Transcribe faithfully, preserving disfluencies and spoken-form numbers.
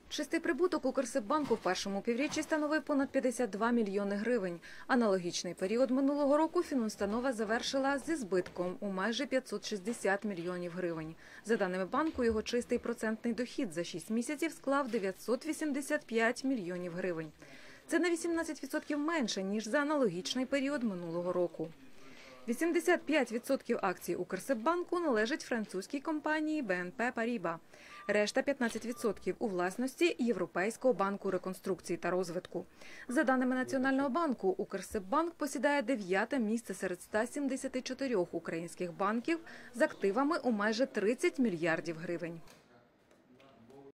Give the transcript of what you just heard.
Чистий прибуток Укрсиббанку в першому півріччі становив понад п'ятдесят два мільйони гривень. Аналогічний період минулого року фінустанова завершила зі збитком у майже п'ятсот шістдесят мільйонів гривень. За даними банку, його чистий процентний дохід за шість місяців склав дев'ятсот вісімдесят п'ять мільйонів гривень. Це на вісімнадцять відсотків менше, ніж за аналогічний період минулого року. вісімдесят п'ять відсотків акцій Укрсиббанку належить французькій компанії Бе Ен Пе Паріба. Решта п'ятнадцять відсотків у власності Європейського банку реконструкції та розвитку. За даними Національного банку, Укрсиббанк посідає дев'яте місце серед ста сімдесяти чотирьох українських банків з активами у майже тридцять мільярдів гривень.